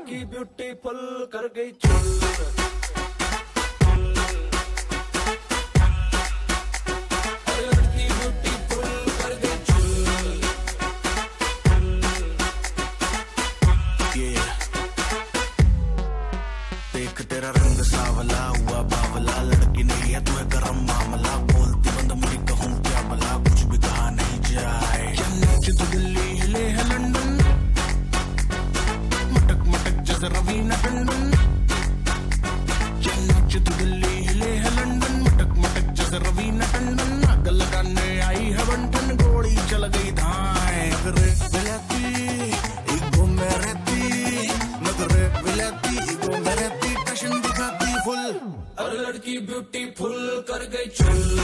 लड़की ब्यूटीफुल कर गई चुल। देख तेरा रंग सावला हुआ बावला, लड़की नहीं है तुम्हें गरम मामला। बोलती बंद मुड़ी कहूँ क्या भला, कुछ भी कहा नहीं जाए। चन्नई तो दिल्ली हिले है लंदन, मटक मटक जैसे रवीना टंडन। चन्नई तो दिल्ली हिले है लंदन, मटक मटक जैसे रवीना टंडन। आग लगाने आई है बंठन, गोली चल गई धाए। नगरे विलाती इगो में रहती, नगरे विलाती इगो में रहती, टशन दिखाती फुल। और लड़की ब्यूटीफुल कर गई चुल।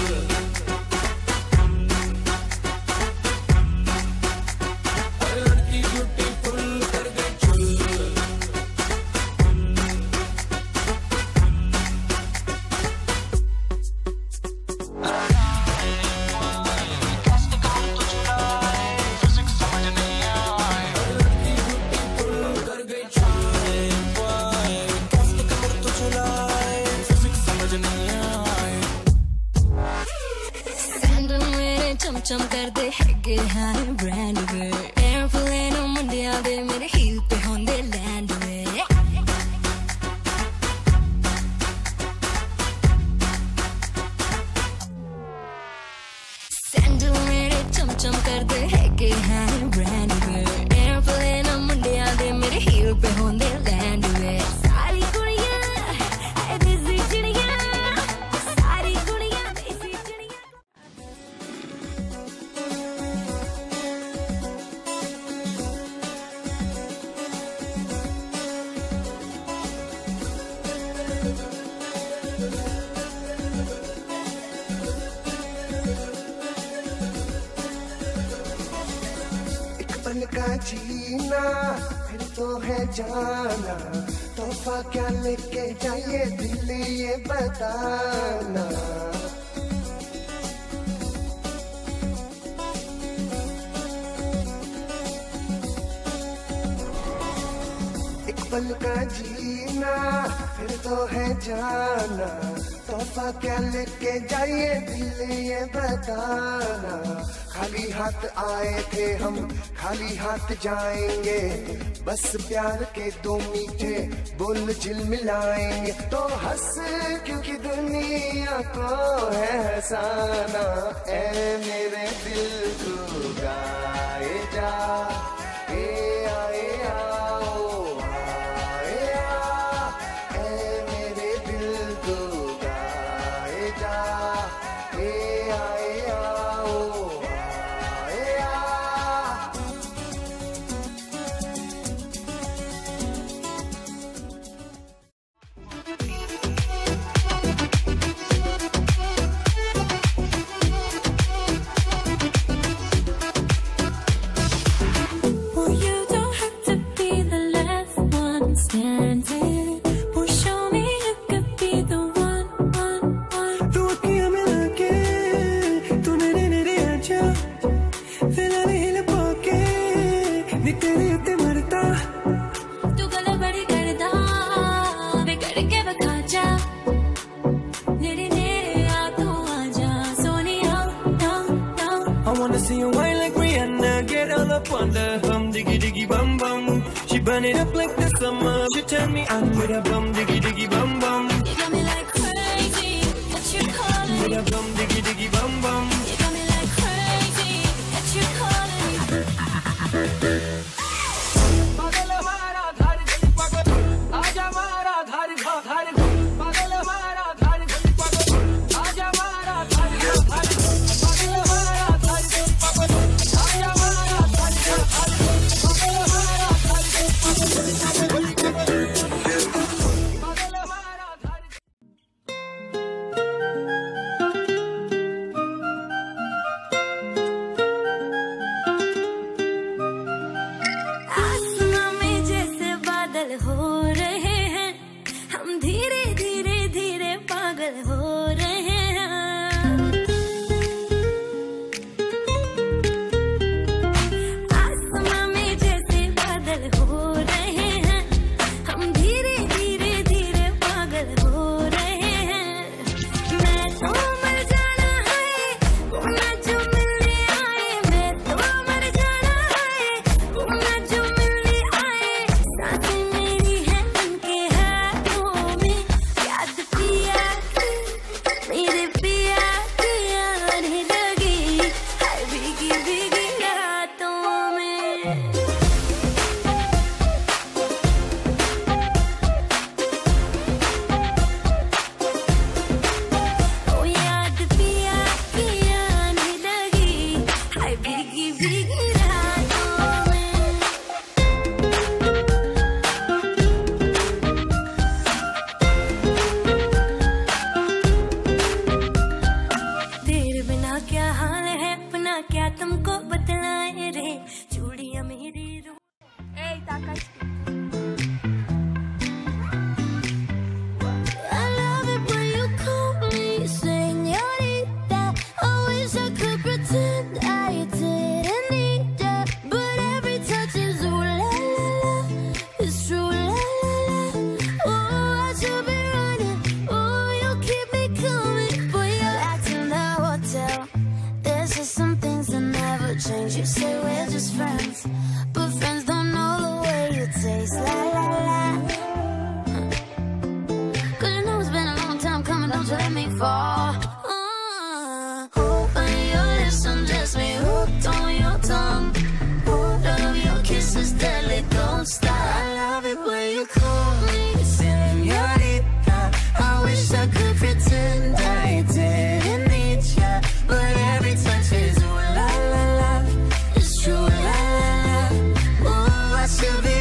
चम कर दे हैगे हाय ब्रांड वे, एयरप्लेन मुंडिया दे मेरे हील पे होंदे लैंड वे। सैंडल मेरे चम कर दे हैगे हाय ब्रांड वे, एयरप्लेन मुंडिया दे मेरे हील पे होंदे लैंड वे। सारी कुड़ियां ऐ देसी चिड़ियां, सारी कुड़ियां देसी चिड़ियां। पल का जीना फिर तो है जाना, तोहफा क्या लेके जाइए दिल ये बताना। एक पल का जीना फिर तो है जाना, तोहफा क्या लेके जाइए दिल ये बताना। खाली हाथ आए थे हम खाली हाथ जाएंगे, बस प्यार के दो मीठे बोल झिलमिलाएंगे। तो हंस क्योंकि दुनिया को है हंसाना, ऐ मेरे दिल को गाए जा। ए आए आओ आए आ, ऐ मेरे दिल को गाए जा। ए आए आओ आए आ। Well, you don't have to be the last one standing. Well, show me you could be the one. तू अखियां मिला के तू मेरे नेड़े आजा, फिलहाल हिल पाके नी तेरे उत्ते मरता। तू गला बड़ी करदा वे करके बखा जा, नेड़े नेड़े आ तू आजा Sonia. I wanna see you whine like Rihanna, get all up on the hum, diggy diggy bum bum. She burn it up like the summer, she turn me on with a bum, diggy diggy bum bum. You got me like crazy, what you calling With me? a bum, diggy diggy bum bum. You got me like crazy, what you calling me? पागल हमारा धार गली पागल, आजा हमारा धार घा धार घा। पागल हमारा धार गली पागल, आजा हमारा धार घा धार घा। पागल हमारा धार गली पागल, आजा हमारा धार घा धार घा। पागल हमारा धार गली पागल, पागल हमारा धार। I should be